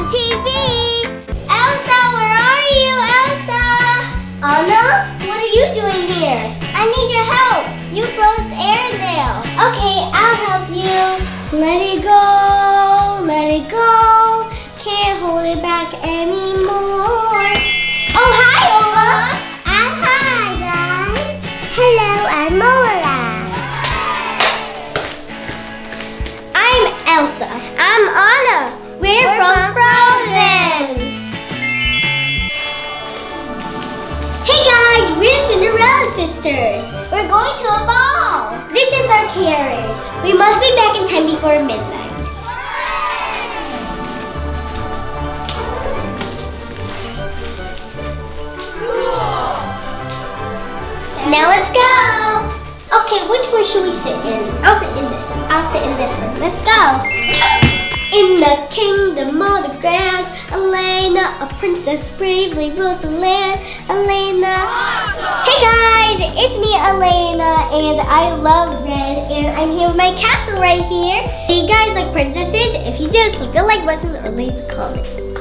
FunTV! Elsa, where are you, Elsa? Anna, what are you doing here? I need your help. You froze Arendelle. Okay, I'll help you. Let it go, let it go. Can't hold it back anymore. Oh, hi, Ola. Hi, guys. Hello, I'm Ola. I'm Elsa. I'm Anna. We're from Frozen. Hey guys, we're Cinderella sisters. We're going to a ball. This is our carriage. We must be back in time before midnight. Now let's go! Okay, which one should we sit in? I'll sit in this one. I'll sit in this one. Let's go! In the kingdom of the grass, Elena, a princess, bravely rules the land. Elena. Awesome. Hey guys, it's me, Elena, and I love red, and I'm here with my castle right here. Do you guys like princesses? If you do, click the like button or leave a comment.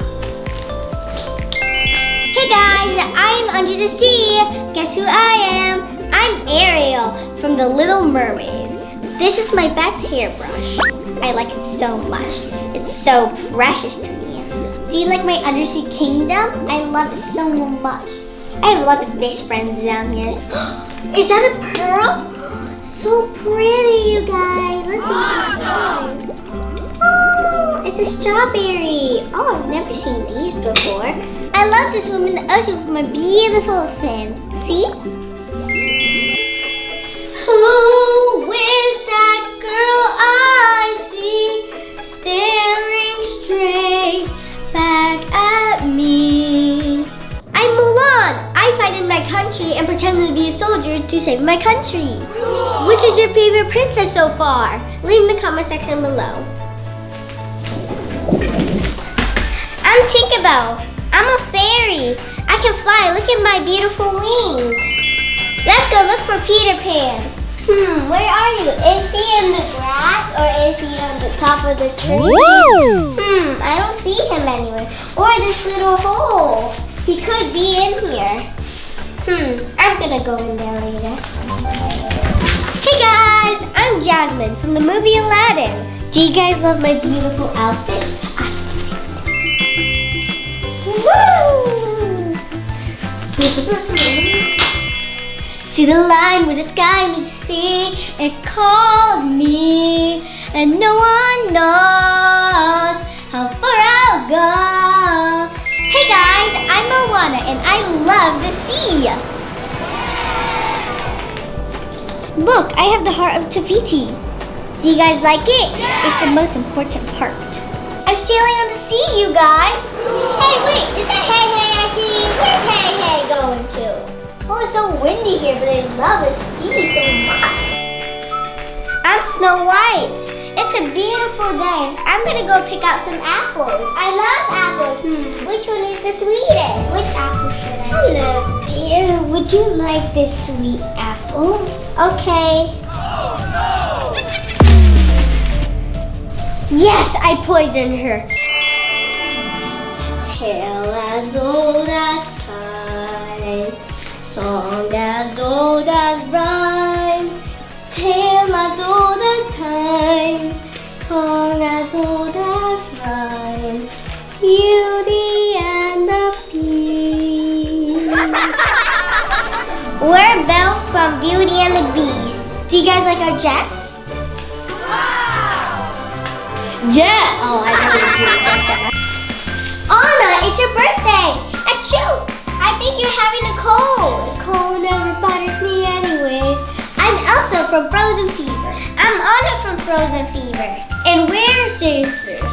Hey guys, I'm under the sea. Guess who I am? I'm Ariel from The Little Mermaid. This is my best hairbrush. I like it so much. It's so precious to me. Do you like my undersea kingdom? I love it so much. I have lots of fish friends down here. Is that a pearl? So pretty, you guys. Let's see. Oh, it's a strawberry. Oh, I've never seen these before. I love to swim in the ocean with my beautiful fins. See? Who is that girl I see staring straight back at me? I'm Mulan. I fight in my country and pretend to be a soldier to save my country. Cool. Which is your favorite princess so far? Leave in the comment section below. I'm Tinkerbell. I'm a fairy. I can fly. Look at my beautiful wings. Let's go look for Peter Pan. Where are you? Is he in the grass or is he on the top of the tree? I don't see him anywhere. Or this little hole. He could be in here. I'm gonna go in there later. Hey guys, I'm Jasmine from the movie Aladdin. Do you guys love my beautiful outfit? See the line where the sky meets the sea, it called me, and no one knows how far I'll go. Hey guys, I'm Moana, and I love the sea. Look, I have the heart of Tafiti. Do you guys like it? Yeah. It's the most important part. I'm sailing on the sea, you guys. Hey, wait, is that Hey Hey I see? Where's Hey Hey going to? Oh, it's so windy here, but I love the sea so much. I'm Snow White. It's a beautiful day. I'm gonna go pick out some apples. I love apples. Which one is the sweetest? Which apple should I choose? Hello, dear. Would you like this sweet apple? Okay. Oh, no. Yes, I poisoned her. Tale as old as time. Song as old as rhyme, tale as old as time, song as old as rhyme, Beauty and the Beast. We're Belle from Beauty and the Beast. Do you guys like our dress? Wow! Yeah! Oh, I know you do. Anna, it's your birthday! Achoo! I think you're having a cold. A cold never bothers me anyways. I'm Elsa from Frozen Fever. I'm Anna from Frozen Fever. And we're sisters.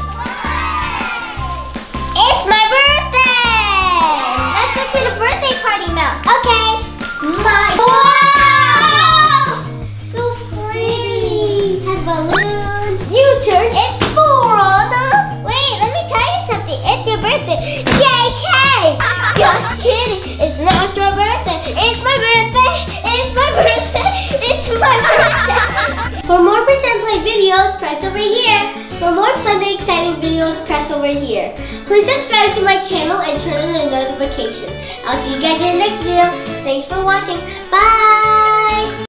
It's my birthday! Let's go to the birthday party now. Okay. Wow! So pretty. It has balloons. U-turn. It's school, Anna. Wait, let me tell you something. It's your birthday. JK! Just kidding. It's not your birthday. It's my birthday. It's my birthday. It's my birthday. For more Pretend Play videos, press over here. For more fun and exciting videos, press over here. Please subscribe to my channel and turn on the notifications. I'll see you guys in the next video. Thanks for watching. Bye!